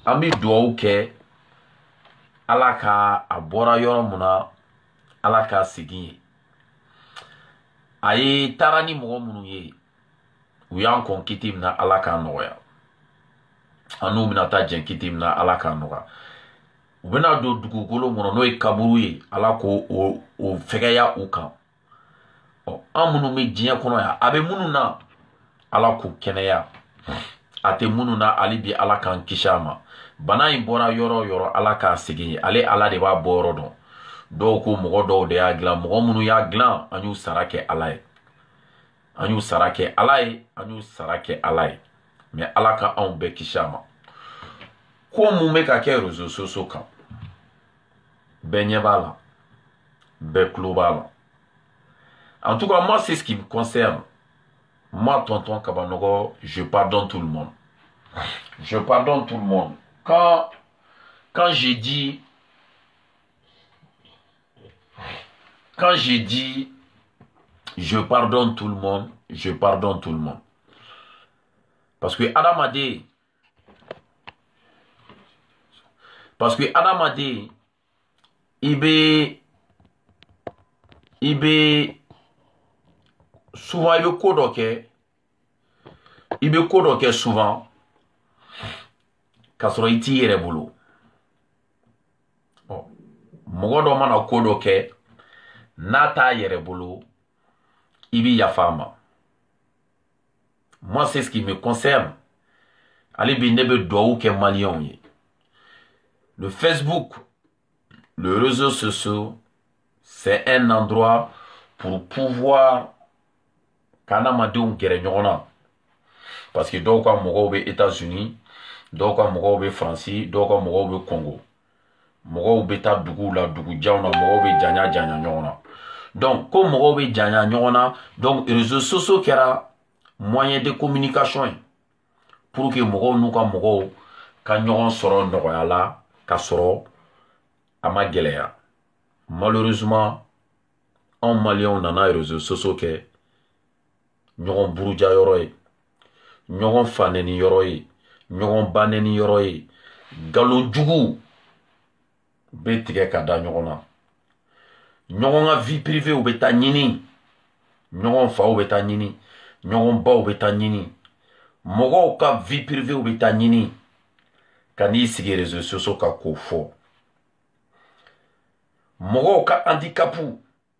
an bɛ dugawu kɛ Ala ka a bɔra yɔrɔ mun na Ala ka segin ye. A ye taara ni mɔgɔ minnu ye u y'an kɔn kiti min na Ala k'a nɔgɔya. An n'u bɛna taa jɛn kiti min na Ala k'a nɔgɔya. U bɛna don dugukolo mun n'o ye kaburu ye Ala ko o fɛgɛya u kan. An minnu bɛ diɲɛ kɔnɔ yan a bɛ minnu na Ala k'u kɛnɛya. A tɛ minnu na hali bi Ala k'an kisi a ma. Bana in bɔra yɔrɔ o yɔrɔ Ala k'a segin ye. Ale Ala de b'a bɔ yɔrɔ dɔn. Dɔw ko mɔgɔ dɔw de y'a dilan. Mɔgɔ minnu y'a dilan an y'u sara kɛ Ala ye. An y'u sara kɛ Ala ye. An y'u sara kɛ Ala ye. Mais Ala ka anw bɛɛ kisi a ma. Ko mun bɛ ka kɛ réseaux sociaux kan bɛɛ ɲɛ b'a la. Bɛɛ tulo b'a la. En tout cas, moi, c'est ce qui me concerne. Moi, tonton Kabanogo, je pardonne tout le monde. Je pardonne tout le monde. Quand j'ai dit je pardonne tout le monde, je pardonne tout le monde. Parce que Adam a dit, il be souvent il be ko dɔ kɛ souvent k'a sɔrɔ i t'i yɛrɛ bolo. Mɔgɔ dɔ mana ko dɔ kɛ n'a t'a yɛrɛ bolo i bi yafa ma. Moi c'est ce qui me concerne. Ale bi ne bɛ dugawu kɛ maliyɛnw ye. Le Facebook, le réseau social, c'est un endroit pour pouvoir kanamadenw gɛrɛ ɲɔgɔn na. Parce que dɔw ka mɔgɔw bɛ États-Unis, dɔw ka mɔgɔw bɛ France, dɔw ka mɔgɔw bɛ Congo. Mɔgɔw bɛ taa duguw la, dugujanw na, mɔgɔw bɛ janya ɲɔgɔn na. Donc, ko mɔgɔw bɛ janya ɲɔgɔn na, donc réseaux sociaux kɛra moyen de communication ye. Pour que mɔgɔw n'u ka mɔgɔw ka ɲɔgɔn sɔrɔ nɔgɔya la, ka sɔrɔ a ma gɛlɛya. Malheureusement, anw maliyɛnw nana réseaux sociaux kɛ ɲɔgɔn buruja yɔrɔ ye, ɲɔgɔn fanɛni yɔrɔ ye, ɲɔgɔn banɛni yɔrɔ ye, galon jugu bɛ tigɛ ka da ɲɔgɔn na. Ɲɔgɔn ka vie privée bɛ taa ɲini, ɲɔgɔn faw bɛ taa ɲini, ɲɔgɔn baw bɛ taa ɲini, mɔgɔw ka vie privée bɛ taa ɲini ka n'i sigi réseaux sociaux ka k'o fɔ. Mɔgɔw ka handicapu,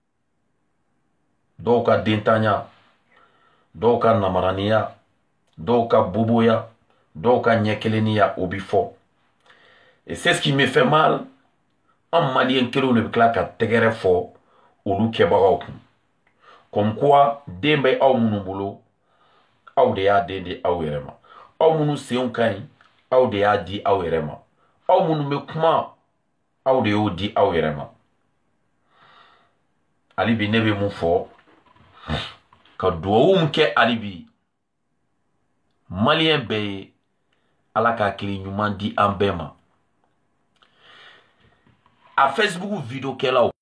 dɔw ka dentanya, dɔw ka namaraniya, dɔw ka boboya, dɔw ka ɲɛkeleniya o bi fɔ. Et c'est ce qui me fait mal. An maliyɛn kelenw de bɛ tila ka tɛgɛrɛ fɔ olu kɛbagaw kun. Comme quoi den bɛ aw minnu bolo aw de y'a den di aw yɛrɛ ma. Aw minnu senw ka ɲi aw de y'a di aw yɛrɛ ma. Aw minnu bɛ kuma aw de y'o di aw yɛrɛ ma. Hali bi ne bɛ mun fɔ ka dugawu min kɛ hali bi maliyɛn bɛɛ ye Ala ka hakili ɲuman di an bɛɛ ma. À Facebook vidéo qu'elle a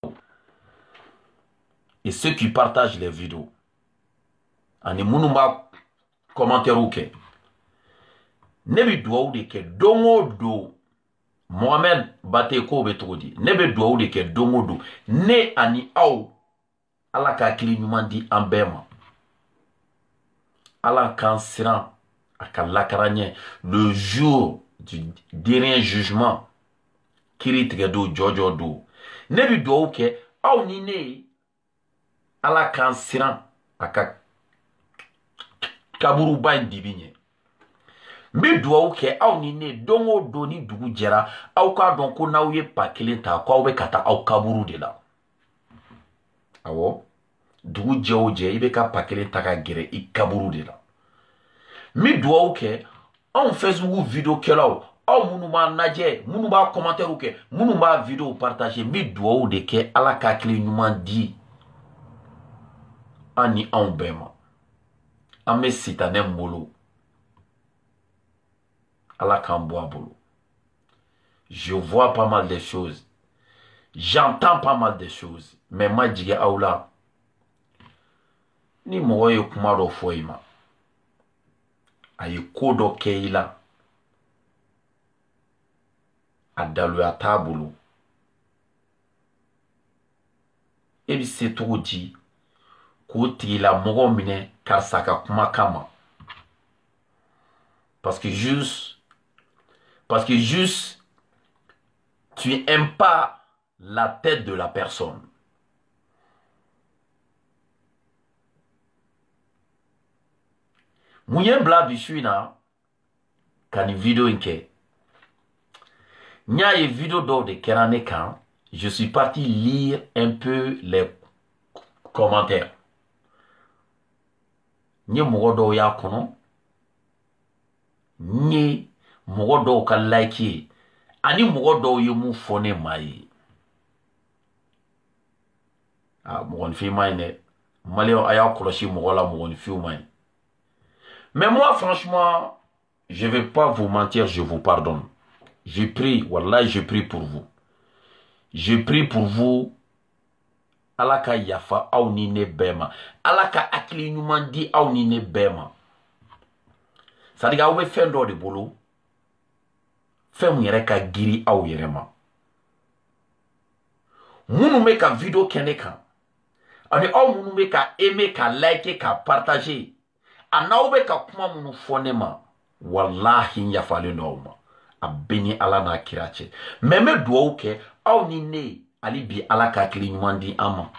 et ceux qui partagent les vidéos ani minnu b'a commentaire kɛ ne bɛ dugawu de kɛ don o don. Mohamed Bate ko bɛ cogo di ne bɛ dugawu de kɛ don o don ne ani aw Ala ka hakili ɲuman di an bɛɛ ma. Ala k'an siran a ka lakara ɲɛ le jour du dernier jugement. Kiri tigɛ don jɔjɔ don. Ne bi dugawu kɛ aw ni ne Ala k'an siran a ka kaburuba in dibi ɲɛ. N bi dugawu kɛ aw ni ne don o don ni dugu jɛra aw k'a dɔn ko n'aw ye pa kelen ta k'aw bɛ ka taa aw kaburu de la. Awɔ dugu jɛ o jɛ i bɛ ka pa kelen ta ka gɛrɛ i kaburu de la. N bi dugawu kɛ anw Facebook vidéo kɛlaw aw minnu b'a lajɛ minnu b'a commentaire kɛ minnu b'a vidéo partager n bɛ dugawu de kɛ Ala ka hakili ɲuman di an ni anw bɛɛ ma. An bɛ sitanɛ min bolo Ala k'an bɔ a bolo. Je vois pas mal de choses, j'entends pas mal de choses, mais ma jigin aw la ni mɔgɔ ye kuma dɔ fɔ i ma a ye ko dɔ kɛ i la a dalu a t'a bolo e bi se togo di k'o tigila mɔgɔ minɛ karisa ka kuma kama parce que juste tu n'aimes pas la tête de la personne. Mouyen bla bisui na kani vidéo inke. Nya ye vidéo d'or de kerane kan. Je suis parti lire un peu les commentaires. Nye mɔgɔ dɔw y'a kɔnɔ. Nye mɔgɔ dɔw ka like ani mɔgɔ dɔw ye mun fɔ ne ma ye. Mɔgɔnifin ma ɲi dɛ. Maliyɛnw a y'a kɔlɔsi mɔgɔ la mɔgɔnifin ma ɲi. Mais moi, franchement, je ne vais pas vous mentir, je vous pardonne. Je prie, wallah, je prie pour vous. Je prie pour vous. Ala ka yafa aw ni ne bɛɛ ma. Ala ka hakili ɲuman di aw ni ne bɛɛ ma. C'est-à-dire aw bɛ fɛn dɔ de bolo. Fɛn mun yɛrɛ ka giri aw yɛrɛ ma. Minnu bɛ ka vidéo kɛ ne kan. Ani aw minnu bɛ ka aimer, ka liker, ka partager. A n'aw bɛ ka kuma minnu fɔ ne ma. Wallahi n yafalen do aw ma. A bɛ ni Ala n'a kira cɛ. Mais n bɛ dugawu kɛ aw ni ne. Ali bi Ala ka hakili ɲuman di an ma.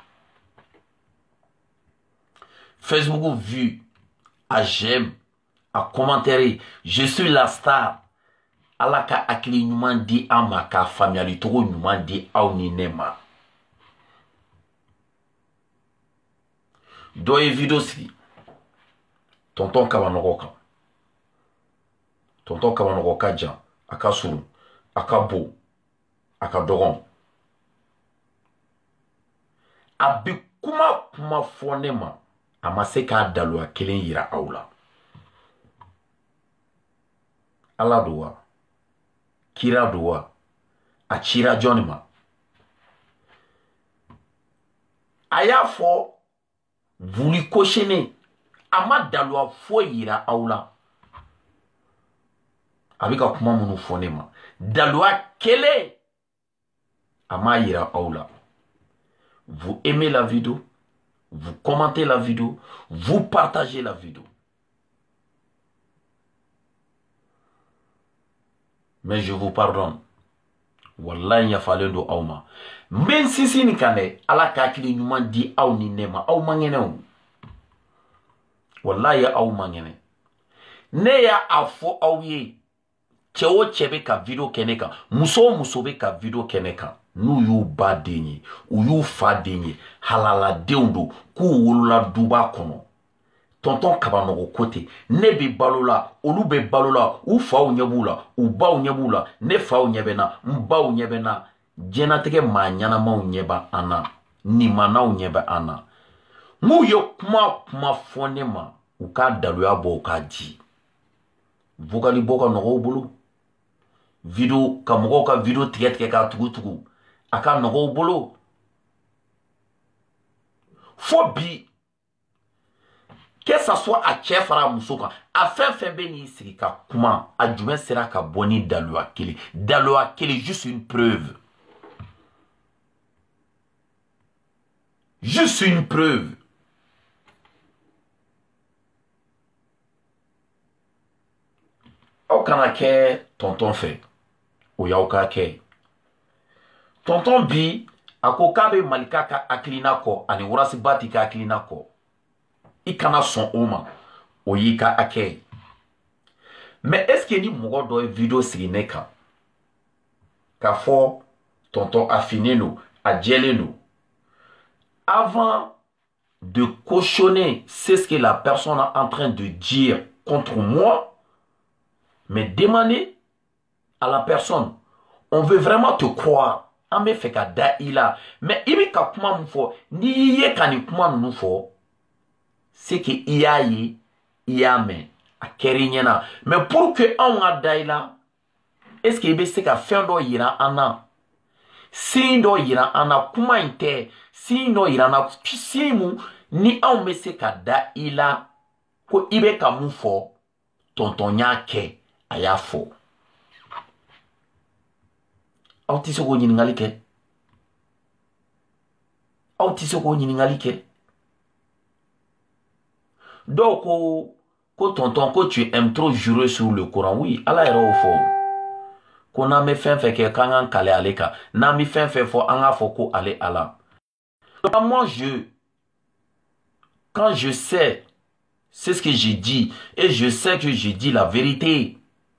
Facebook vu, à j'aime, à commentaire, je suis la star. Ala ka hakili ɲuman di an ma, ka faamuyali togo ɲuman di aw ni ne ma. Dɔ ye vidéo sigi. Tonton Kabanɔgɔ kan. Tonton Kabanɔgɔ ka jan, a ka surun, a ka bon, a ka dɔgɔn. A bi kuma fɔ ne ma, a ma se k'a daluya kelen yira aw la. Ala do wa? Kira do wa? A cira jɔnni ma? A y'a fɔ vuli kosɛnɛ, a ma daluya foyi yira aw la. A bɛ ka kuma minnu fɔ ne ma, daluya kelen a ma yira aw la. Vous aimez la vidéo, vous commentez la vidéo, vous partagez la vidéo. Mais je vous pardonne. Wallahi yafalen do aw ma. Même si ni kane Ala ka hakili ɲuman di aw ni ne ma, aw ma ŋɛnɛ o. Wallahi aw ma ŋɛnɛ. Ne y'a fɔ aw ye, cɛ o cɛ bɛ ka vidéo kɛ ne kan, muso o muso bɛ ka vidéo kɛ ne kan. N'u y'u ba den ye, u y'u fa den ye, halaladenw do, k'u wolola duba kɔnɔ. Tonton Kabanɔgɔ ko ten, ne bɛ balo la, olu bɛ balo la, u faw ɲɛ b'u la, u baw ɲɛ b'u la, ne faw ɲɛ bɛ na, n baw ɲɛ bɛ na, diɲɛlatigɛ maa ɲɛnamaw ɲɛ bɛ an na, nimanaw ɲɛ bɛ an na. N'u ye kuma fɔ ne ma, u k'a daluya bɔ, u k'a di. Vocal bɔ ka nɔgɔ u bolo. Vidéo, ka mɔgɔw ka vidéo tigɛ k'a tugu. A ka nɔgɔ u bolo. Fo bi, que ça soit a cɛ fara muso kan, a fɛn bɛ n'i sigi ka kuma, a jumɛn sera ka bɔ ni daluya kelen. Daluya kelen, juste une preuve. Juste une preuve. Aw kana kɛ tonton fɛ, o y'aw ka kɛ. Tonton bi, a ko k'a bɛ Malika ka hakilina kɔ ani Warasi Bati ka hakilina kɔ. I kana sɔn o ma, o y'i ka hakɛ ye. Mais est-ce que ni mɔgɔ dɔ ye vidéo sigi ne kan, k'a fɔ tonton a finnen do, a jɛlen do, avant de cautionner c'est ce que la personne est en train de dire contre moi, mais demander à la personne, on veut vraiment te croire. An bɛ fɛ ka da I la, mais I bɛ ka kuma min fɔ, n'i ye ka nin kuma ninnu fɔ, c'est que I y'a ye, I y'a mɛn, a kɛra I ɲɛna. Mais pour que anw ka da I la, est-ce que I bɛ se ka fɛn dɔ yira an na? Signe dɔ yira an na, kuma in tɛ, signe dɔ yira an na, signe mun ni anw bɛ se ka da I la, ko I bɛ ka mun fɔ, tonton y'a kɛ, a y'a fɔ. aw tɛ se k'o ɲininkali kɛ aw tɛ se k'o ɲininkali kɛ dɔw ko tonton ko tu aimes trop jurer sur le Coran oui ala yɛrɛ y'o fɔ ko n'an bɛ fɛn fɛn kɛ k'an k'an kale ale kan n'an bɛ fɛn fɛn fɔ an k'a fɔ ko ale ala moi quand je sais c'est ce que j'ai dit et je sais que j'ai dit la vérité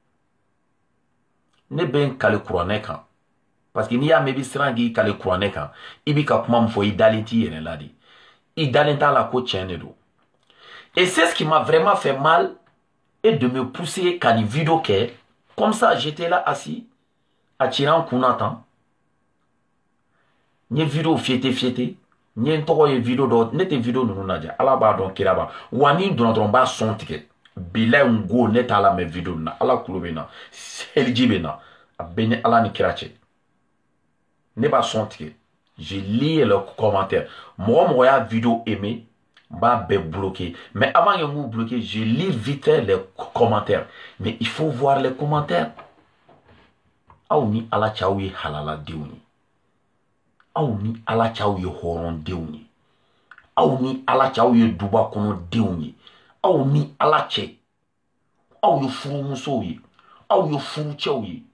ne bɛ n kale kuranɛ kan parce que n'i y'a mɛn i bɛ siran k'i kale kuranɛ kan i bɛ ka kuma min fɔ i dalen t'i yɛrɛ la de i dalen t'a la ko tiɲɛ de don et c'est ce qui m'a vraiment fait mal et de me pousser ka nin vidéo kɛ comme ça j'étais là assis a cira n kun na tan n ye vidéo fiyete n ye n tɔgɔ ye vidéo dɔ ne tɛ vidéo ninnu lajɛ ala b'a dɔn kira b'a wa ni n donna dɔrɔn n b'a sɔn tigɛ bilayi n go ne t'a lamɛn vidéo nin na ala kulo bɛ na seliji bɛ na a bɛ ni ala ni kira cɛ ne b'a sɔn tigɛ je lis les commentaires mɔgɔ mɔgɔ y'a vidéo aimé n b'a bɛɛ bloqué mais avant que m'u bloqué je lis vite fait les commentaires mais il faut voir les commentaires aw ni ala cɛ aw ye halaladenw ye aw ni ala cɛ aw ye hɔrɔndenw ye aw ni ala cɛ aw ye duba kɔnɔdenw ye aw ni ala cɛ aw ye furumusow ye aw ye furucɛw ye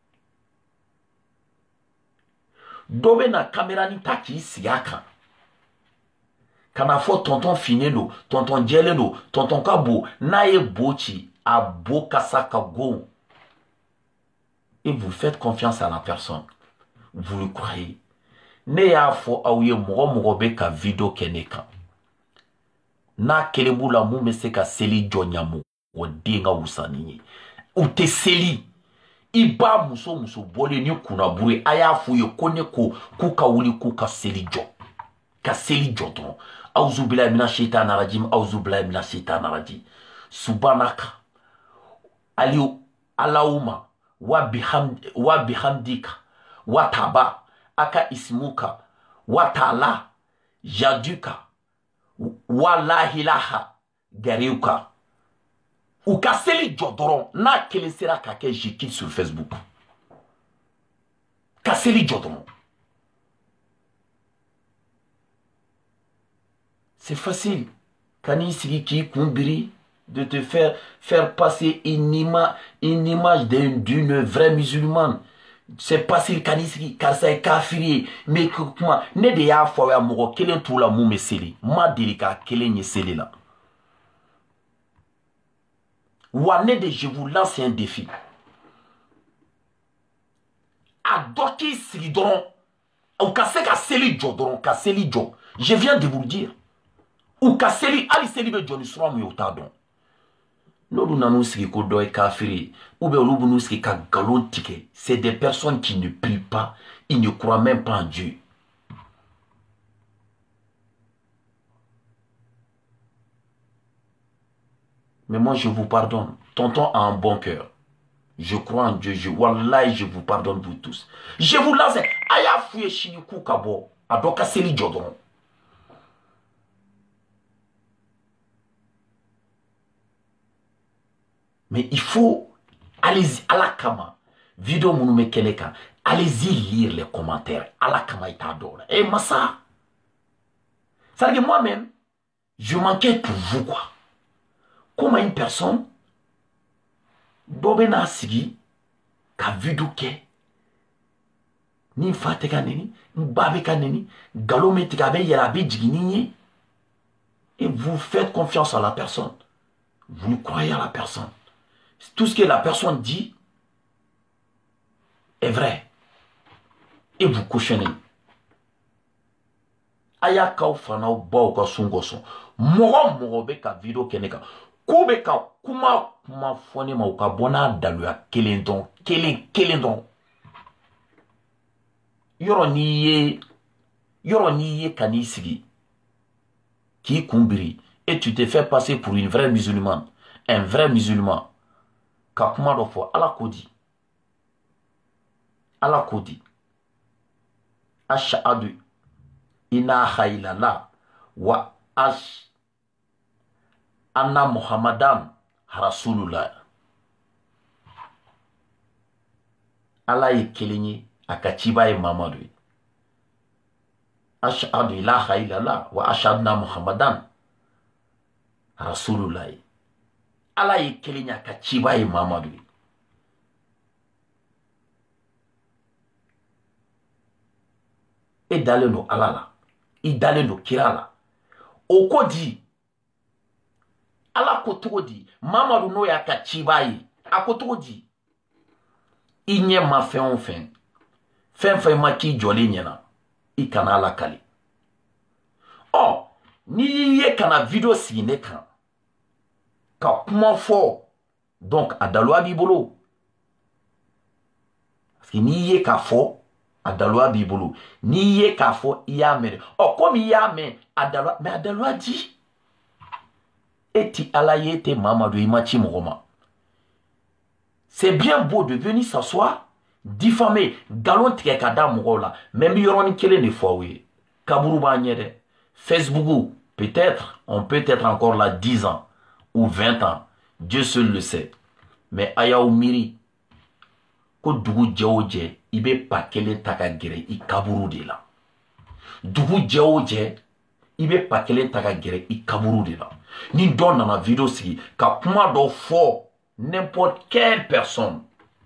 dɔ bɛ na kamera ni ta k'i sigi a kan ka na fɔ tonton finnen don tonton jɛlen don tonton ka bon n'a ye bo ci a bo kasa ka gon et vous faites confiance à la personne vous le croyez ne y'a fɔ aw ye mɔgɔ mɔgɔ bɛ ka vidéo kɛ ne kan n'a kelen b'u la mun bɛ se ka seli jɔ ɲamɔgɔ den ka wusa ni ye u tɛ seli i b'a muso bɔlen ni kunnaburu ye a y'a f'u ye ko ne ko k'u ka wuli k'u ka seli jɔ dɔrɔn awuzu bilahi mina shaitanir rajim awuzu bilahi mina shaitanir rajim subhanaka Allahumma wa bihamdika wa taba aka ismuka wa ta'ala jaduka wa la ilaha gariuka u ka seli jɔ dɔrɔn n'a kelen sera ka kɛ je quitte sur Facebook ka seli jɔ dɔrɔn c'est facile kan'i sigi k'i kun biri de te faire passer une image d'une vraie musulmane c'est facile kan'i sigi karisa ye kafiri ye mais kuma ne de y'a fɔ ya mɔgɔ kelen t'u la mun bɛ seli ma deli k'a kelen ye seli la wa ne de je vous lance un défi a dɔ k'i sigi dɔrɔn u ka se ka seli jɔ dɔrɔn ka seli jɔ je viens de vous le dire u ka seli hali seli bɛ jɔ ni sura min ye u t'a dɔn n'olu nan'u sigi ko dɔ ye kafiri ye ou bien olu b'u sigi ka nkalon tigɛ c'est des personnes qui ne prient pas ils ne croient même pas en Dieu mais moi je vous pardonne tonton a un bon cœur je crois en Dieu wallahi je vous pardonne vous tous je vous lance a y'a f'u ye sini k'u ka bɔ a dɔ ka seli jɔ dɔrɔn mais il faut, allez-y, à la kama, vidéo mounoume keleka, allez-y lire les commentaires, à la kama il t'adore. Et massa, ça veut dire moi-même, je m'inquiète pour vous quoi. Comment une personne, dobena sigi, ka vidéo ke, ni fateka neni, mbabe ka neni, galome tikabe yerabe jigini, et vous faites confiance à la personne. Vous croyez à la personne. Tout ce que la personne dit est vrai. Et vous cautionnez. Aya kaw fana baw ka sungo son. Mɔgɔ bɛ ka vidéo kɛ ne kan. K'u bɛ ka kuma fɔ ne ma u ka bɔ n'a daluya kelen dɔn. Kelen dɔn. Yɔrɔ n'i ye ka n'i sigi k'i kun biri et tu te fais passer pour une vraie musulmane, un vrai musulman. Ka kuma dɔ fɔ ala ko di ashhadu ilaha illallah wa anna muhammadan rasulullah ala ye kelen ye akachiba e Mamadou. Ashhadu ilaha illallah wa ashhadna Muhammadan Rasulullah. Ala ye kelen akachiba e Mamadou. E dalen do Ala la, i dalen do kira la. O ko di Ala ko togo di Mamadou no ya kachiba ye. A ko togo di i ɲɛ ma fɛn o fɛn fɛn ma k'i jɔlen ɲɛna i kana ala kali. N'i y'i ye kana video sigi ne kan ka kuma fɔ donc a daluya b'i bolo parce que n'i ye k'a fɔ a daluya b'i bolo n'i ye k'a fɔ i y'a mɛn komi i y'a mɛn a daluya mais a daluya di e ti ala ye e tɛ Mamadou i ma ci mɔgɔ ma. C'est bien beau de venir s'asseoir, diffamer, galon tigɛ ka da mɔgɔw la, mais n bɛ yɔrɔnin kelen de fɔ aw ye. Kaburu b'a ɲɛ dɛ. Facebook, peut-être, on peut être encore là 10 ans ou 20 ans. Dieu seul le sait. Mais a y'aw miiri ko dugu jɛ o jɛ i bɛ pa kelen ta ka gɛrɛ i kaburu de la. Dugu jɛ o jɛ i bɛ pa kelen ta ka gɛrɛ i kaburu de la. Ni dɔ nana video sigi ka kuma dɔ fɔ n'importe quelle personne.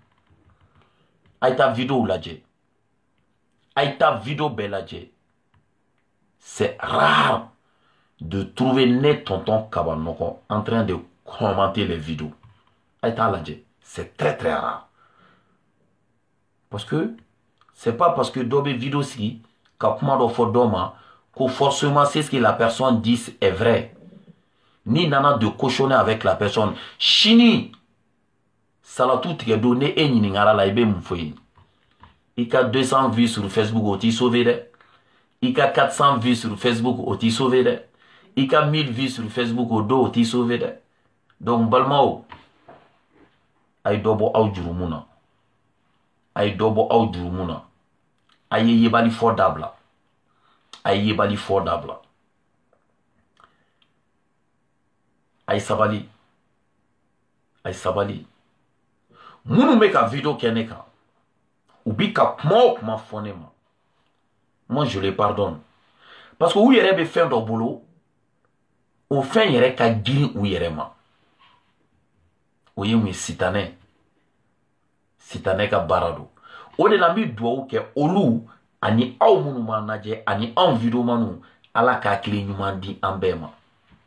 Aïta vidéo lajɛ. Aïta vidéo bɛɛ lajɛ. C'est rare de trouver ne tonton Kabanoko en train de commenter les vidéos. Aïta lajɛ. C'est très très rare. Parce que c'est pas parce que dɔ bɛ vidéo sigi ka kuma dɔ fɔ dɔ ma que forcément c'est ce que la personne dit est vrai. Ni nana de cochonner avec la personne. Chini salatu tigɛ don ne e ɲininkara la i bɛ mun fɔ ye. I ka 200 vues sur Facebook o t'i sauvé dɛ. I ka 400 vues sur Facebook o t'i sauvé dɛ. I ka 1000 vues sur Facebook o do o t'i sauvé dɛ. Donc balimaw a ye dɔ bɔ aw jurumu na. A ye dɔ bɔ aw jurumu na. A ye yebali fɔ dabila. A ye yebali fɔ dabila. A ye sabali. A ye sabali. Munu bɛ ka video kɛ ne kan u bi ka kuma o kuma fɔ ne ma. Moi je les pardonne parce que u yɛrɛ bɛ fɛn dɔ bolo o fɛn yɛrɛ ka girin u yɛrɛ ma. O ye mun ye sitanɛ. Sitanɛ ka baara don. O de la n bɛ dugawu kɛ olu ani aw minnu m'an lajɛ ani anw videomaniw Ala ka hakili ɲuman di an bɛɛ ma.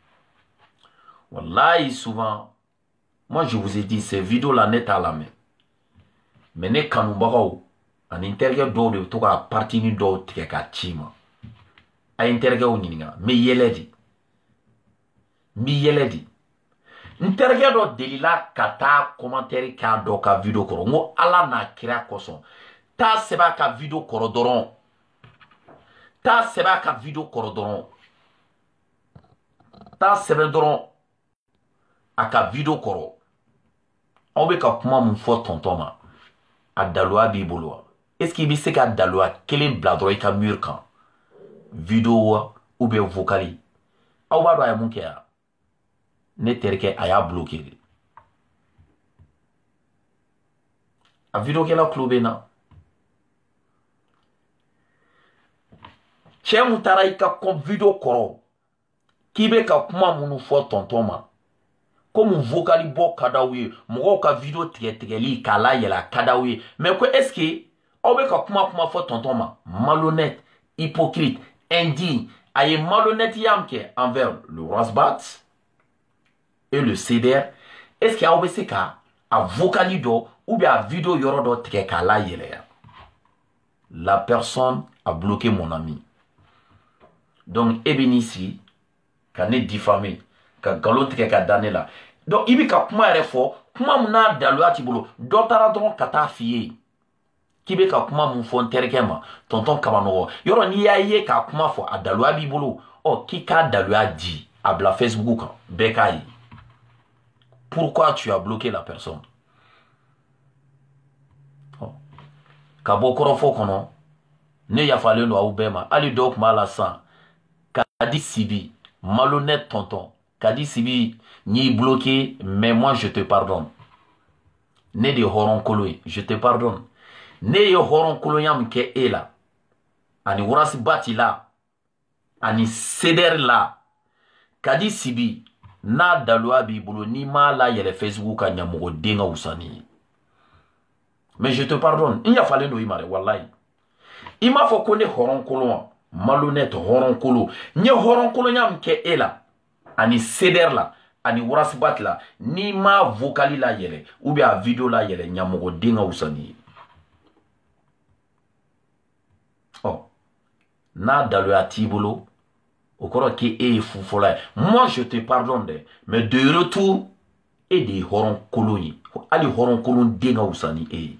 Wallahi souvent moi je vous ai dit ces vidéos là ne t'a lamɛn. Mais ne kanubagaw ani n terikɛ dɔw de bɛ to ka partini dɔw tigɛ ka ci ma. A ye n terikɛw ɲininka n bɛ yɛlɛ de. N bɛ yɛlɛ de. N terikɛ dɔ delila ka taa commentaire k'a dɔ ka video kɔrɔ. N ko Ala n'a kira kosɔn taa sɛbɛn a ka video kɔrɔ dɔrɔn. Taa sɛbɛn a ka video kɔrɔ dɔrɔn. Taa sɛbɛn dɔrɔn a ka video kɔrɔ. Aw bɛ ka kuma mun fɔ tonton ma a daluya b'i bolo wa? Est-ce qu'il bɛ se ka daluya kelen bila dɔrɔn i ka mur kan? Video wa ou bien vocal? Aw b'a dɔn a ye mun kɛ ya? Ne terikɛ a y'a bloqué de. A video kɛla tulo bɛ na. Cɛ mun taara i ka video kɔrɔ k'i bɛ ka kuma minnu fɔ tonton ma comme vocal bɔ ka d'aw ye mɔgɔw ka video tigɛtigɛli k'a layɛlɛ ka d'aw ye mais ko est-ce que aw bɛ ka kuma fɔ tonton ma malhonnête hypocrite indigne a ye malhonnêteya min kɛ envers le Rasbat et le CDR est-ce que aw bɛ se ka a vocali dɔ ou bien a video yɔrɔ dɔ tigɛ k'a layɛlɛya? La personne a bloqué mon ami. Donc e bɛ n'i sigi ka ne diffamer ka galon tigɛ ka da ne la. Donc i bɛ ka kuma yɛrɛ fɔ kuma min n'a daluya t'i bolo dɔ taara dɔrɔn ka taa f'i ye k'i bɛ ka kuma min fɔ n terikɛ ma tonton Kabanɔgɔ yɔrɔ n'i y'a ye k'a kuma fɔ a daluya b'i bolo k'i k'a daluya di a bila Facebook kan bɛɛ k'a ye. Pourquoi tu as bloqué la personne? Ka bɔ kɔrɔfɔ kɔnɔ ne yafalen don aw bɛɛ ma hali dɔw tun b'a la sisan Kadi Sibi malhonnête tonton Kadi Sibi n'i bloqué mais moi je te pardonne. Ne de hɔrɔn kolo ye je te pardonne. ne ye hɔrɔn kolonya min kɛ e la ani warasibati la ani seder la kadi sibi n'a daluya b'i bolo n'i m'a la yɛlɛ Facebook ka ɲamɔgɔ den ka wusa ni ye. Mais je te pardonne, il y a fallu nous y marrer, wallahi. Il m'a fait connaître hɔrɔn kolon malhonnête hɔrɔn kolon nye hɔrɔn kolonya min kɛ e la ani seder la ani warasibati la n'i m'a vocali la yɛlɛ ou bien a video la yɛlɛ ɲamɔgɔ den ka wusa ni ye. N'a daluya t'i bolo au kɔrɔ k'e ye fu fɔla ye. Moi je te pardonne dɛ, mais de retour e de ye hɔrɔn kolon ye hali hɔrɔn kolon den ka wusa ni e ye.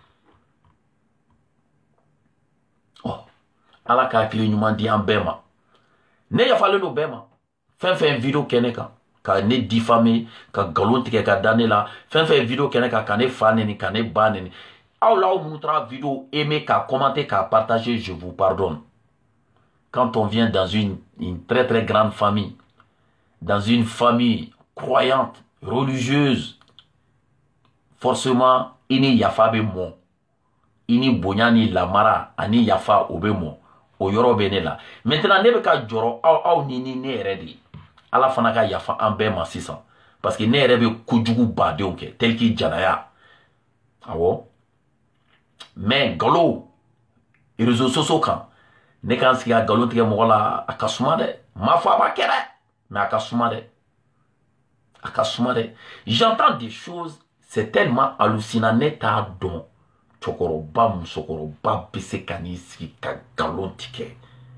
Ala ka hakili ɲuman di an bɛɛ ma. Ne yafalen don bɛɛ ma. Fɛn fɛn video kɛ ne kan ka ne diffamer ka galon tigɛ ka da ne la, fɛn fɛn video kɛ ne kan ka ne fa neni ka ne ba neni. Aw la aw minnu taara video aimer ka commenter ka partager, je vous pardonne. Quand on vient dans une très très grande famille, dans une famille croyante, religieuse, forcément ini yafa be mon, ini bonya ni lamara ani yafa obe mon. O yoro be ne la. Maintenant ne be ka joro aw ni ne yɛrɛ de. Ala fana ka yafa an bɛɛ ma sisan. Parce que ne yɛrɛ be kojugu badenw kɛ tel ki janaya. Awɔ. Mais galo réseaux sociaux kan ne kan sigi a galon tigɛ mɔgɔ la a ka suma dɛ. Ma fɔ a b'a kɛ dɛ. Mais a ka suma dɛ. A ka suma dɛ. J'entends des choses, c'est tellement hallucinant ne t'a dɔn. Cɛkɔrɔba musokɔrɔba bɛ se ka n'i sigi ka galon tigɛ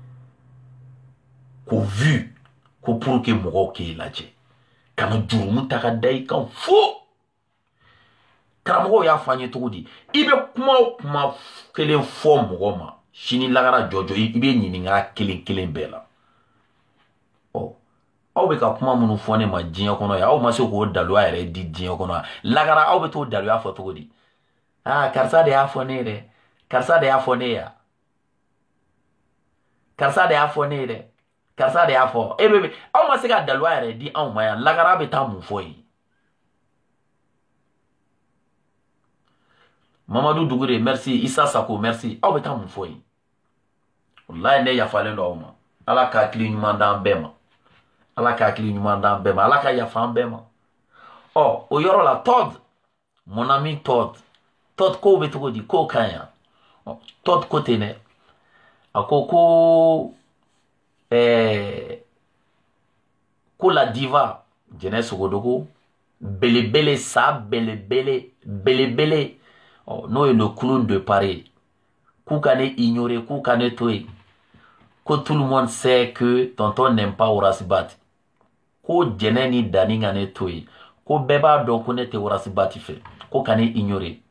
ko vu ko pour que mɔgɔw k'e lajɛ ka na jurumu ta ka da i kan fo karamɔgɔw y'a fɔ an ye cogo di i bɛ kuma o kuma kelen fɔ mɔgɔ ma sini lagara jɔjɔ i bɛ ɲininka kelen kelen bɛɛ la aw bɛ ka kuma minnu fɔ ne ma diɲɛ kɔnɔ yan aw ma se k'o daluya yɛrɛ di diɲɛ kɔnɔ lagara aw bɛ t'o daluya fɔ cogo di karisa de y'a fɔ ne ye dɛ karisa de y'a fɔ ne ye yan karisa de y'a fɔ ne ye dɛ karisa de y'a fɔ e bɛ aw ma se ka daluya yɛrɛ di anw ma yan lagara bɛ taa mun fɔ yen Mamadou Dugure merci Issa Sako merci aw bɛ taa mun fɔ yen wallahi ne yafalen don aw ma Ala ka hakili ɲuman d'an bɛɛ ma Ala ka hakili ɲuman d'an bɛɛ ma Ala ka yafa an bɛɛ ma o yɔrɔ la Todd mon ami Todd ko bɛ cogo di ko kan yan Todd ko ten dɛ a ko la diva Jɛnɛ Sogodogo belebele sa belebele n'o ye le clown de Paris k'u ka ne ignorer k'u ka ne to yen ko tout le monde sait que tonton n'aime pas Warasibati ko Jɛnɛ ni Dani ka ne to yen ko bɛɛ b'a dɔn ko ne tɛ Warasibati fɛ ko ka ne ignorer.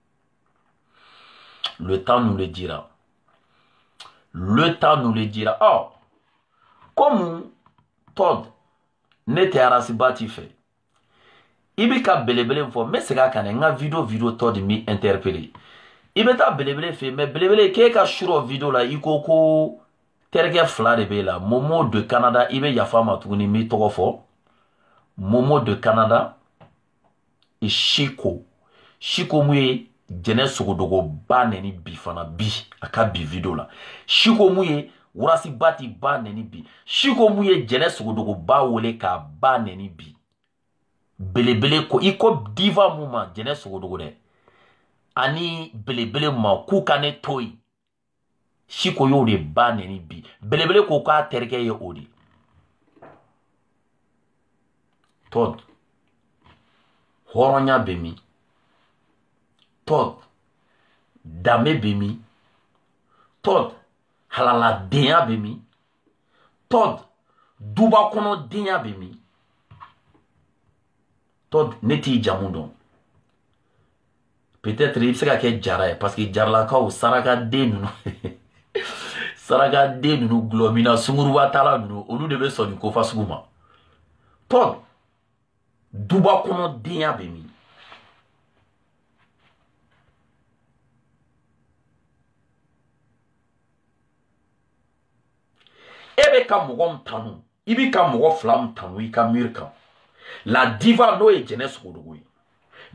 Le temps nous le dira. Le temps nous le dira. Comme Todd n'était Warasibati fait. Il y a belebele fo mais c'est quand nga vidéo Todd mi interpellé. Il y a belebele fait mais belebele ke ka shuro vidéo la iko ko terke fla de be la Momo de Canada il y a fama tuguni mi togo fo. Momo de Canada et Chico muye Jɛnɛ Sogodogo ba neni bi fana bi a ka bi video la Chico muye Warasibati ba neni bi Chico muye Jɛnɛ Sogodogo ba wele ka ba neni bi belebele ko iko diva mu ma Jɛnɛ Sogodogo dɛ ani belebele ma k'u ka ne to yen Chico y'o de ba neni bi belebele ko k'a terikɛ ye o de Todd hɔrɔnya bɛ min Todd danbe bɛ min Todd halaladenya bɛ min Todd duba kɔnɔ denya bɛ min Todd ne t'i jamu dɔn peut-être i bɛ se ka kɛ jara ye parce que jaralakaw sarakaden ninnu sarakaden ninnu gulɔmina sunguruba tala ninnu olu de bɛ sɔn nin ko fasugu ma Todd duba kɔnɔ denya bɛ min ebe ka mɔgɔ min tanu i b'i ka mɔgɔ fila min tanu i ka miiri kan la diva n'o ye Jɛnɛ Sogodogo ye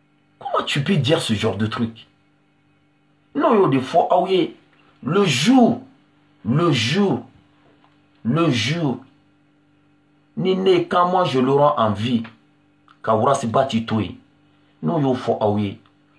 Comment tu peux dire ce genre de truc? Non, yo, des fois, ah oui, le jour, Nene, quand moi je le rends en vie, Kawura si bati toi, non, yo, faut, ah oui,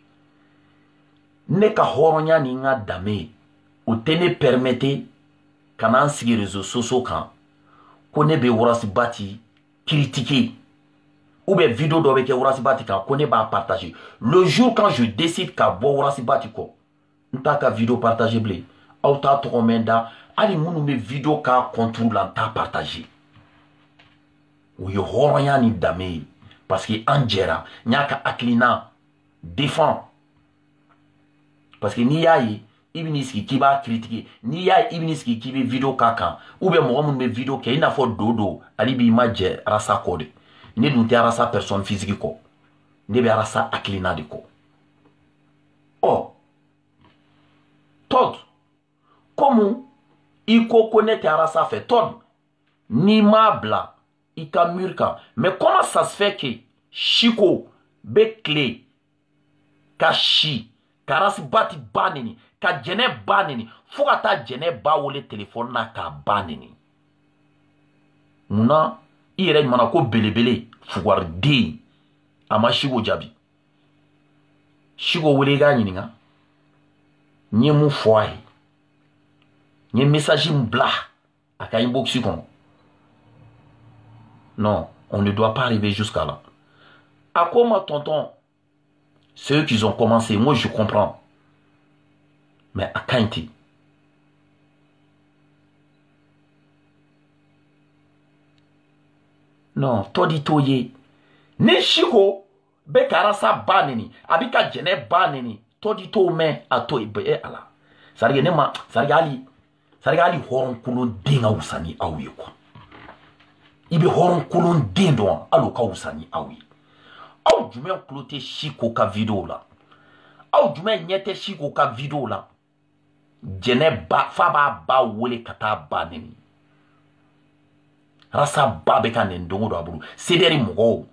ne ka horonya ni nga dame, ou tene permette, kanan sigi réseaux sociaux kan, kone be wura si bati, critiquer, ou bien vidéo d'obe ke wura si bati kan, kone ba partager. Le jour quand je décide ka bo wura si bati ko, nta ka vidéo partager blé, ou ta tromenda, ali mounou me vidéo ka contrôle en ta partager. Ou yo horonya ni dame, parce que anjera, nyaka aklina, défend. Parce que ni yaye, ibiniski qui va critiquer, ni yaye ibiniski qui veut vidéo kaka, ou bien moi mon vidéo qui n'a pas dodo, alibi image rasa code. Ne dunte rasa personne physique ko. Ne be rasa aklina de ko. Oh. Todd. Comment il connaît rasa fait Todd? Ni mabla, ika murka. Mais comment ça se fait que Chico, Bekle, Kashi, Karasi bati banini, ka jene banini, fouga ta jene ba wole téléphone na ka banini. Muna, ire mana ko belebele, fougar de, ama Chico jabi. Chico wole ga nga, nye mou fwaye, nye message mbla, aka inbox kon. Non, on ne doit pas arriver jusqu'à là. À comment tonton? C'est eux qui ont commencé. Moi, je comprends. Mais à Kainti. Non, todi toye. Ne Chico, be karasa baneni. Abika jene baneni. Todi to me a to be ala. Sarige ne ma, sarige ali horon kulon dinga usani awi kwa. Ibe horon kulon dindon alo ka usani awi. Aw jumen klote Chico ka video la. Aw jumen nyete Chico ka video la. Jene ba faba ba wole kata ba neni. Rasa ba be ka nendongo do abulu. Sederi mugo.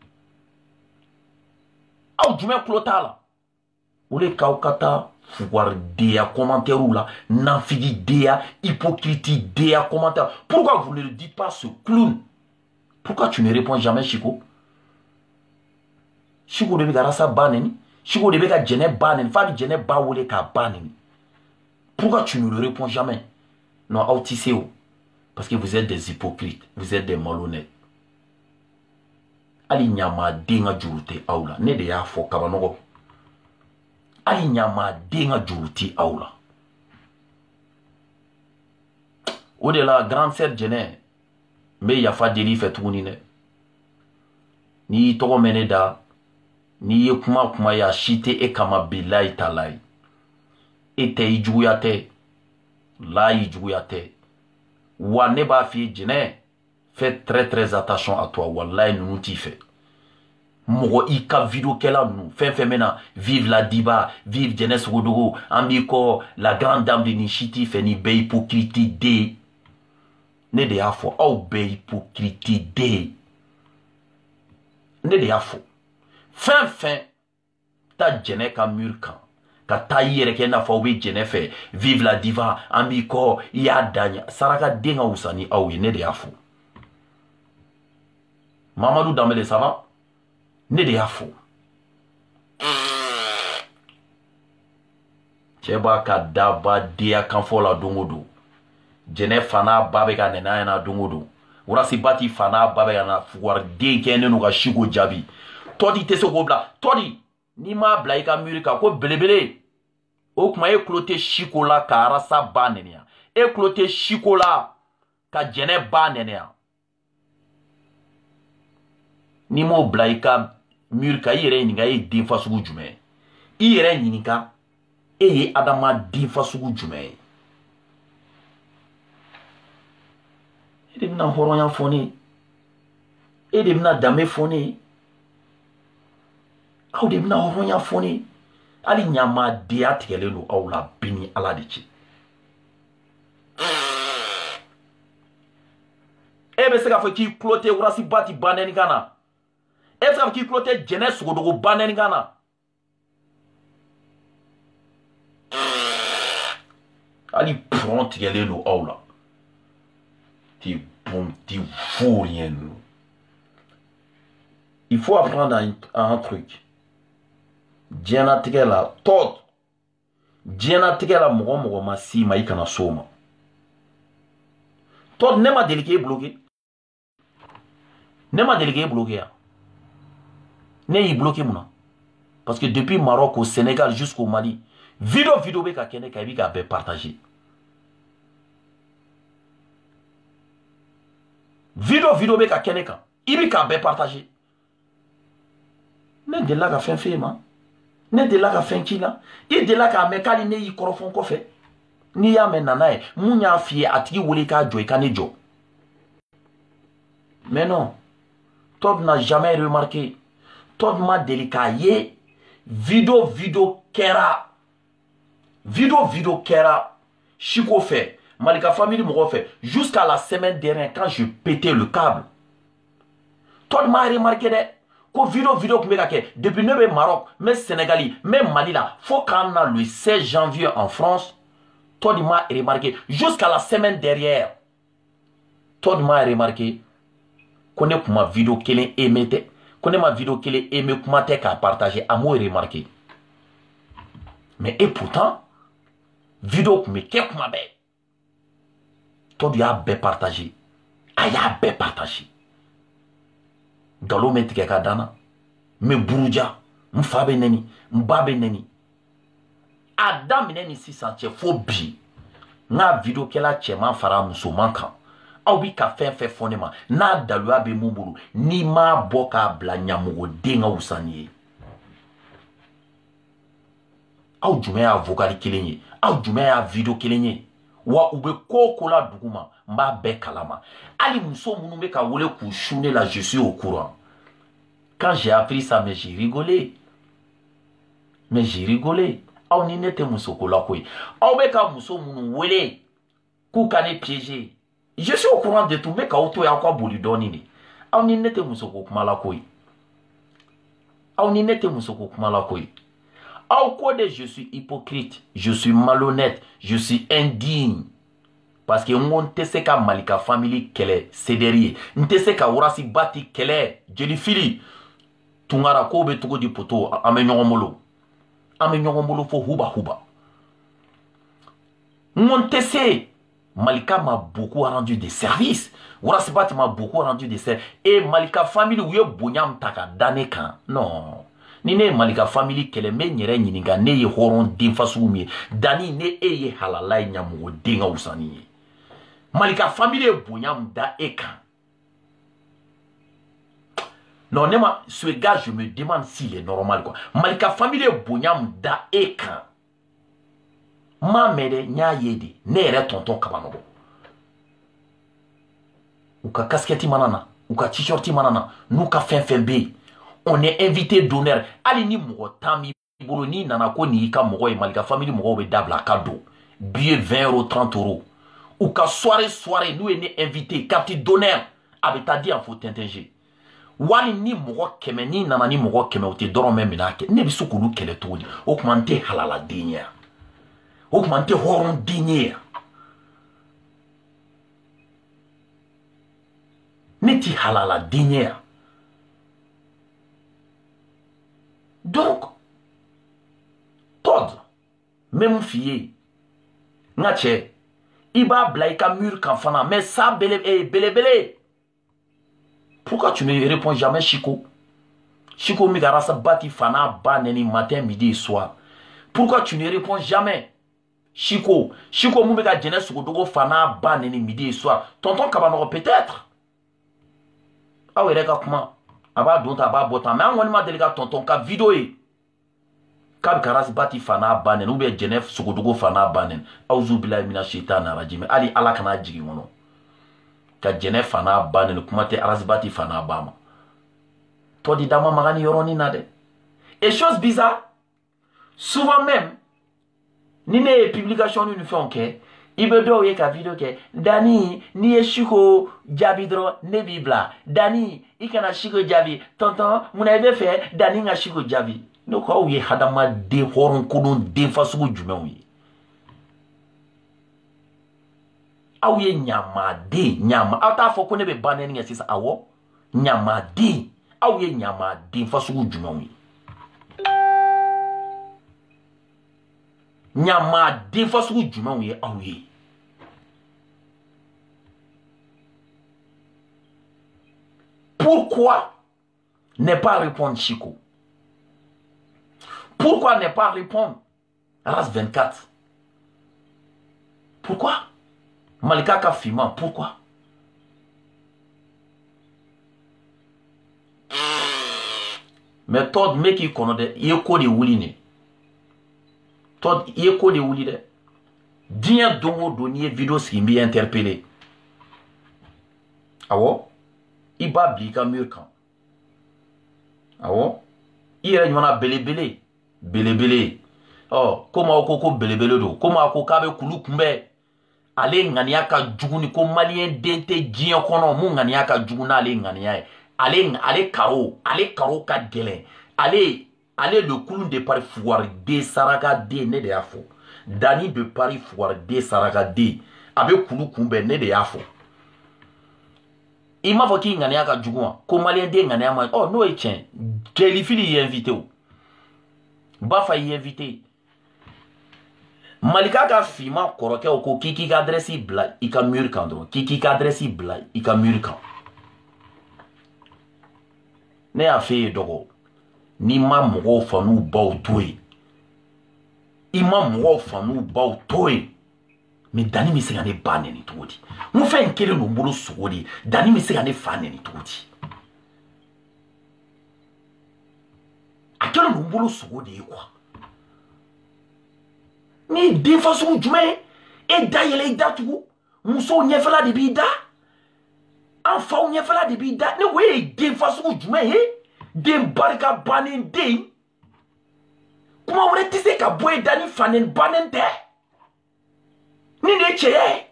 Aw jumen klota la. Wole ka kata fougar dea commentaire ou la. Nafigi dea, hypocrite dea commentaire. Pourquoi vous ne le dites pas ce clown? Pourquoi tu ne réponds jamais Chico? Chico de bega rasa baneni, Chico de bega jene baneni, fadi jene ba wole ka baneni. Pourquoi tu ne le réponds jamais? Non, autissez-vous. Parce que vous êtes des hypocrites, vous êtes des malhonnêtes. Ali nyama denga jurute aula, ne de ya fo kabanogo. Ali nyama denga juruti aula. Au-delà, grande sœur jene, mais ya fa deli fait tournine. Ni togo meneda. Ni ye kuma ya shite e kama billahi talai. Ete ijuguyate. La ijuguyate. Wa ne ba fi jene. Fais très attention à toi. Wallahi nous t'y fait. Mogo ika vidéo kela nous. Fin mena. Vive la diba. Vive Jeunesse Rodogo. Ambiko. La grande dame de Nishiti fait ni be hypocrite de. Ne de afo. Au be hypocrite de. Ne de afo. Fin, ta jene ka mur kan. Ka ta yere ke na fa we jene fe. Vive la diva, ambiko, ya danya. Saraka denga usani aouye, ne de yafo. Mamadou Dambele, ça va? Ne de yafo. Cheba ka daba dea kanfo la dongodo. Jene fana babe ka nena yana dongodo. Urasi bati fana babe yana fuwar de kene no ka Chico jabi. Todi te se gobla. Todi. Ni ma bla ika murika. Ko belebele. O kuma e klote Chico la ka arasa ba nenea. E klote Chico la ka jene ba nenea. Ni mo bla ika murika. Iyere niga e dinfa sugu jume. Iyere niga e adama dinfa sugu jume. E de bina horonya fone. E de bina dame fone. Aw de bina horonya fone. Ali nyama dea tigele no aw la bini ala de ci. Ebe se ka fo ki klote urasi bati baneni kana. Ebe se ka fo ki klote Jeunesse Rodogo baneni kana. Ali prend tigɛlen don aw la. T'es bon, t'es vaurien. Il faut apprendre un truc. Diɲɛnatigɛ la tɔd. Diɲɛnatigɛ la mɔgɔ ma si ma i kana so ma. Tɔd ne ma deli k'e bloqué. Ne ma deli k'e bloqué ya. Ne y'i bloqué mun na? Parce que depuis Maroc au Sénégal jusqu'au Mali, vidéo bɛ ka kɛ ne kan i bɛ k'a bɛɛ partager. Vidéo bɛ ka kɛ ne kan i bɛ k'a bɛɛ partager. Ne delila ka fɛn f'e ma. Ne delila ka fɛn k'i la. I delila k'a mɛn k'ali ne y'i kɔrɔfɔ kɔfɛ. N'i y'a mɛn nana ye mun y'a f'i ye a tigi wele k'a jɔ i ka ne jɔ. Mais non, Todd n'a jamais remarqué. Todd m'a deli k'a ye. Vidéo kɛra. Vidéo kɛra. Chiko fait. Malika famille mɔgɔ fait. Jusqu'à la semaine dernière quand je pétais le câble. Todd m'a remarqué dɛ. Ko vidéo kun bɛ ka kɛ. Depuis ne bɛ Maroc, mais Sénégali, mais Mali la. Faut qu'on a le 16 janvier en France. Todd m'a remarqué. Jusqu'à la semaine dernière. Todd m'a remarqué. Ko ne kuma vidéo kelen aimé tɛ. Ko ne ma vidéo kelen aimé kuma tɛ k'a partager. A m'o remarqué. Mais et pourtant, vidéo kun bɛ kɛ kuma bɛɛ. Todd y'a bɛɛ partager. A y'a bɛɛ partager. Galo mɛ tigɛ ka danna. Mɛ buruja. N fa bɛ nɛni. N ba bɛ nɛni. A daminɛ ni sisan cɛ fo bi. N ka vidéo kɛla cɛman fara musoman kan. Aw bi ka fɛn fɛn fɔ ne ma. N'a daluya bɛ mun bolo. N'i m'a bɔ k'a bila ɲamogoden ka wusa ni ye. Aw jumɛn y'a vocal kelen ye. Aw jumɛn y'a vidéo kelen ye. Wa u bɛ ko la dugu ma. N b'a bɛɛ kalama. Hali muso minnu bɛ ka wele k'u su ne la je suis au courant. Quand j'ai appris ça, mais j'ai rigolé. Mais j'ai rigolé. Aw ni ne tɛ musoko la koyi. Aw bɛ ka muso minnu wele k'u ka ne piéger. Je suis au courant de tout. Mais k'aw to y'aw ka boli dɔɔni de. Aw ni ne tɛ musoko kuma la koyi. Aw ni ne tɛ musoko kuma la koyi. Aw ko de je suis hypocrite, je suis malhonnête, je suis indigne. Parce que on tɛ se ka Malika famille kɛlɛ cédéri ye. N tɛ se ka Wurasi Bati kɛlɛ jeli fili. Tungara ko bɛ cogo di poto an bɛ ɲɔgɔn bolo. An bɛ ɲɔgɔn bolo fo huba. N tɛ se. Malika m'a beaucoup rendu des services. Wurasi Bati m'a beaucoup rendu des services. Et Malika famille u ye bonya min ta ka da ne kan. Non. Ni ne ye Malika famille kɛlɛ n bɛ n yɛrɛ ɲininka ne ye hɔrɔn den fasugu min ye. Dani ne e ye halala ye ɲamogoden ka wusa ni ye. Malika famille ye bonya min da e kan. Non, ce gars, je me demande s'il est normal, quoi. Malika famille est bonyam da ekan. Ma mère nya yede, ne tonton kabanogo. Ou ka casquette manana, ou ka t-shirt manana, nous ka fin B. On est invité d'honneur. Ali ni mogo tami bolo ni nanako ni ka mogo e Malika famille mogo be dabla cadeau. Billet 20 €, 30 €. Ou ka soirée, nous est invité, carte d'honneur. Abeta di en faut tintinger. Wali ni mɔgɔ kɛmɛ ni nana ni mɔgɔ kɛmɛ o tɛ dɔrɔn mɛ minɛ kɛ ne bɛ se k'olu kɛlɛ cogo di o tuma n tɛ halala den ye o tuma n tɛ hɔrɔn den ye ne tɛ halala den ye donc Todd n bɛ mun f'i ye n ka cɛ i b'a bila i ka mur kan fana mais sa belebele. Pourquoi tu ne réponds jamais, Chiko? Chiko Migarasa Bati Fana Baneni matin, midi et soir. Pourquoi tu ne réponds jamais? Chiko Moumeka Djenes Soukodogo Fana Baneni midi et soir. Tonton Kabanoro peut-être. Ah oui, regarde comment. Aba Donta Aba Botan. Mais on m'a délégué tonton Ka vidéo. Kab Karas Bati Fana Banen. Ou bien Djenes Soukodogo Fana Banen. Aouzoubillah Mina Shaitan Rajim. Ali Alakana Djigimono. Ka jene fana banen kuma te arasibati fana bama. Toi di dama magani yoroni nade. Et chose bizarre, souvent même, ni ne publication ni font ke, ibe do ye ka video ke, Dani, ni e shiko jabi dro ne bibla. Dani, ikana shiko jabi. Tonton, muna ebe fe, Dani nga shiko jabi. No kwa ou ye hadama de horon konon de fasugu jume ou ye. aw ye ɲamaden ɲama aw t'a fɔ ko ne bɛ ba nɛni kɛ sisan awɔ ɲamaden aw ye ɲamaden fasugu jumɛnw ye ɲamaden fasugu jumɛnw ye aw ye pourquoi ne pas répondre Chico? Pourquoi ne pas répondre RAS 24? Pourquoi Malika Kafima, pourquoi? Mais Todd mec qui connaît, il est quoi de Wouline? Todd, il est quoi de Wouline? Dia dongo donnier vidéo qui m'y interpellé. Ah ouais? Il va blika mur quand? Ah ouais? Il y a belebele. Belebele. Oh, comment koko belebele do? Comment ko kabe kulu kumbe? Ale ngania ka juguni ko malien dente diyan kono mu ngania ka juguna ale ngania. Ale karo ka gelen. Ale le kulu de Paris foire de Saraka de ne de afo. Dani de Paris foire de Saraka de. Abe kulu kumbe ne de afo. Il m'a dit ngania ka juguma ko malien de ngania ma. Oh no e tien. Kelifili y invité ou. Bafa y invité. Malika ka fima koroke oko kiki ka adresse bla i ka mur kan dron kiki ka adresse bla i ka mur kan ne a fe dogo ni ma mogo fanu baw toy i ma mogo fanu baw toy mi dani mi se ga ne ba ne ni todi mu fe nkele no mbolo sogodi dani mi se ga ne fa ne ni todi akelo no mbolo sogodi kwa ni den fasugu jumɛn e da yɛlɛ i da tugu musow ɲɛfɛla de b'i da an faw ɲɛfɛla de b'i da ne ko e ye den fasugu jumɛn ye den barika bannen den kuma wɛrɛ tɛ se ka bɔ e da ni fanen bannen tɛ ni de ye cɛya ye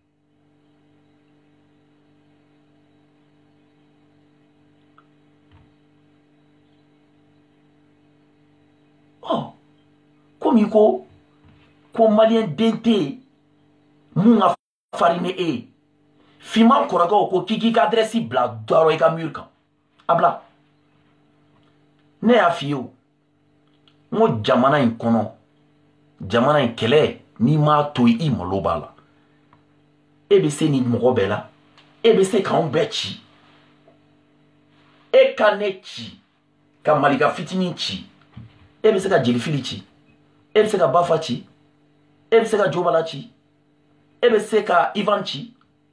ɔ komi ko ko malien dente mun ga farine e fima koraga ko kiki ka adresse bla doro e ka mur kan abla ne ya fiyo ngo jamana in kono jamana in kele ni ma to i malo bala e be se ni mogo bela e be se ka on bechi e ka ne chi ka malika fitini chi e be se ka jelifili chi e be se ka bafa chi e be se ka jobala ci e be se ka Ivan ci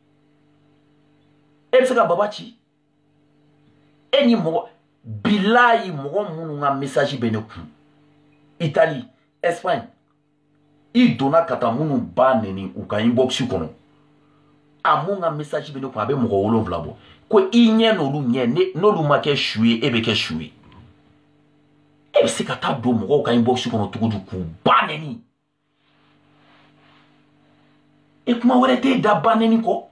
e be se ka baba ci e ni mogo bilayi mogo munu nga message be ne ku Italie Espagne i donna kata munu ba neni u ka inbox kono amu nga message be ne ku abe mogo wolo vlabo ko i nye nolu nye nolu ma ke choué e be ke choué e be se ka ta do mogo ka inbox kono tukudu ku ba neni et comment aurait été d'abaneni ko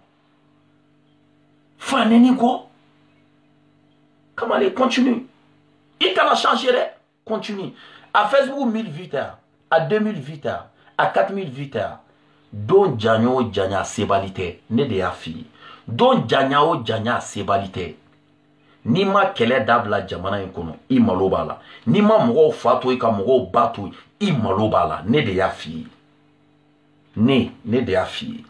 faneni ko comment aller continue il t'en a changé continue à Facebook 1000 vues à 2000 vues à 4000 vues don janyo janya sebalite ne de ya fi don janya o janya sebalite ni ma kele dabla jamana in kono I malo bala ni ma mogo fato I ka mogo bato I malo bala ne de ya fi ne de ya fi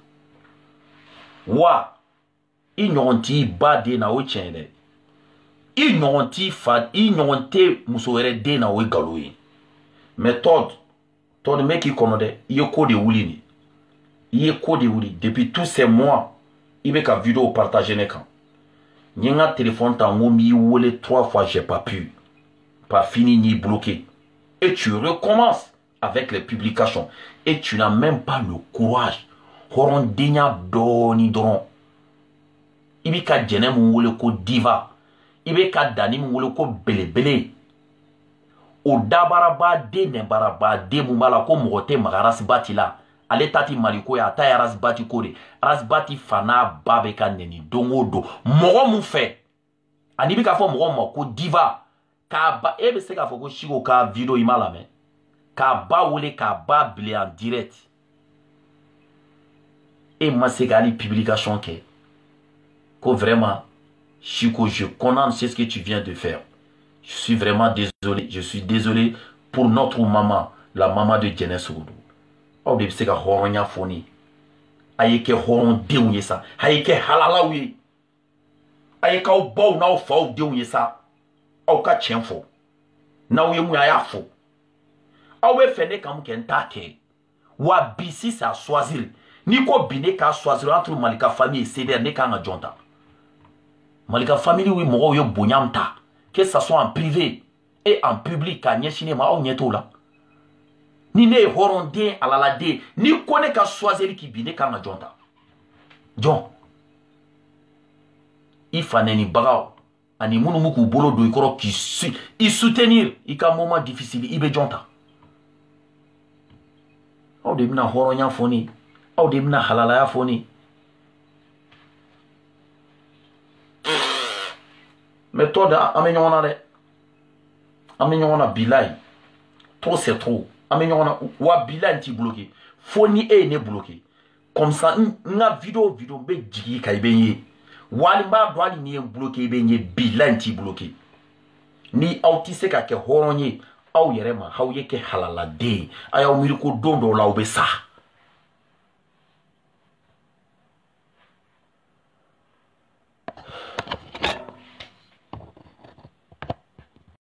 wa I ɲɔgɔn ti ba den na o tiɲɛ dɛ I ɲɔgɔn ti fa I ɲɔgɔn tɛ muso wɛrɛ den na o ye nkalon ye mais Todd mec k'i kɔnɔ dɛ I ye ko de wuli ni I ye ko de wuli depuis tous ces mois I bɛ ka vidéo partager ne kan n ye n ka téléphone ta n ko n b'i wele 3 fois j'ai pas pu par fini n y'i bloqué et tu recommences avec les publications et tu n'as même pas le courage hɔrɔndenya dɔɔni dɔrɔn I bɛ ka jɛnɛ mun wele ko diva I bɛ ka dani mun wele ko belebele o dabarabaden nɛbarabaden mun b'a la ko mɔgɔ tɛ maga arasibati la ale ta ti maliko ye a ta ye arasibati ko de arasibati fa n'a ba bɛ ka nɛni don o don mɔgɔ mun fɛ ani bɛ ka fɔ mɔgɔ ma ko diva k'a ba e bɛ se k'a fɔ ko Chico ka vidéo I m'a lamɛn k'a ba wele k'a ba bile en direct et ma ségali publication que vraiment Chico, je condamne ce que tu viens de faire. Je suis vraiment désolé. Je suis désolé pour notre maman, la maman de Jeunesse Soudou. Oh, de se ka horonya foni. Aye ke horon deunye sa. Aye ke halala oui. Aye ka ou na ou fa ou deunye sa. Ou ka tien fo. Na ou ye mou ya fo. Ou we fene kam ken take. Wa bisi sa choisir. Ni ko bine ka choisir entre Malika famille et CDR ne ka nga jonta. Malika famille oui mo yo bonyamta. Que ça soit en privé et en public ka nyeshine ma ou nyeto la. Ni ne horonde alalade ni kone ka choisir ki bine ka nga jonta. John. Ifane ni bagao. Ani munu muku bolo do ikoro ki soutenir ika moment difficile ibe jonta. Au de mina horonya foni. Au de mina halalaya foni. Mais toi, amenyona bilay. Trop c'est trop. Amenyona wa bilay ti bloqué. Foni e ne bloqué. Comme ça, nga vidéo be djigi ka ibenye. Wali mba doali ni bloqué ibenye bilay ti bloqué. Ni autise ka ke horonye. Au yerema hauye ke halala de. Aya umiri ko dondo la ube sa.